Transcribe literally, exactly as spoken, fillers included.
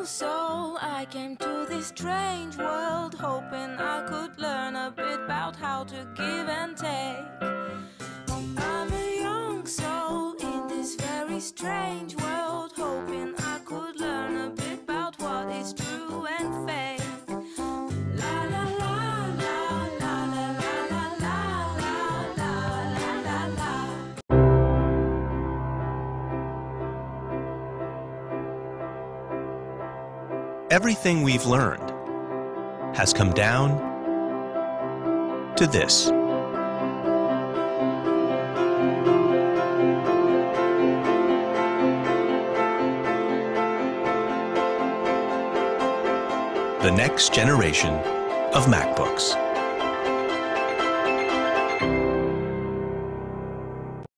soul, I came to this strange world, hoping I could learn a bit about how to give and take. I'm a young soul in this very strange world, hoping I could learn a bit about what is true and fake. La la la la la la la la la la la la la. Everything we've learned has come down to this. The next generation of MacBooks.